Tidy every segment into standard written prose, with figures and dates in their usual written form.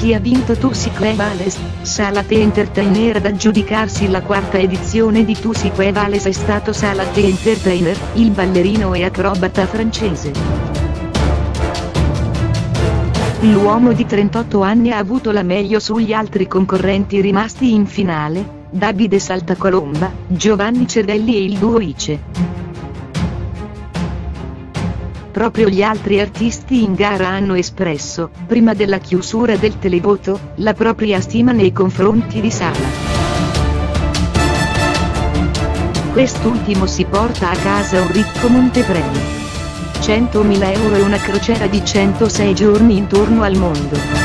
Rossi ha vinto Tusique Vales, Salate Entertainer. Ad aggiudicarsi la quarta edizione di Tusique Vales è stato Salate Entertainer, il ballerino e acrobata francese. L'uomo di 38 anni ha avuto la meglio sugli altri concorrenti rimasti in finale, Davide Saltacolomba, Giovanni Cervelli e il duo Ice. Proprio gli altri artisti in gara hanno espresso, prima della chiusura del televoto, la propria stima nei confronti di Sala. Quest'ultimo si porta a casa un ricco montepremi: 100.000 euro e una crociera di 106 giorni intorno al mondo.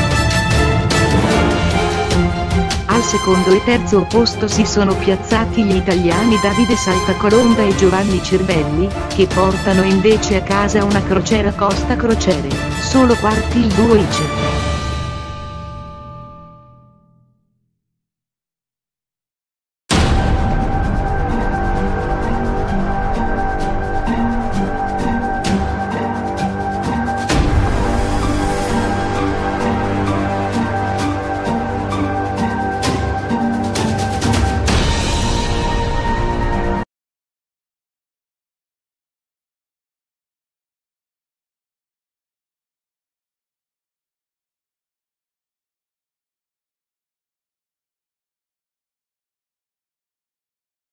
Al secondo e terzo posto si sono piazzati gli italiani Davide Saltacolomba e Giovanni Cervelli, che portano invece a casa una crociera Costa Crociere. Solo quarti il duo Ice.